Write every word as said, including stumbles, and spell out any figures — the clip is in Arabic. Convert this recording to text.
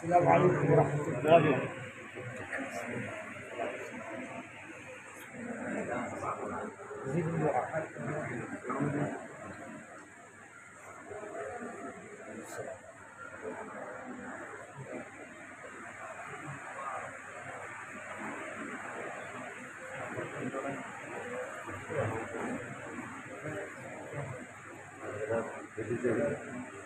السلام عليكم ورحمة الله وبركاته. زيد الدعاء. Jadi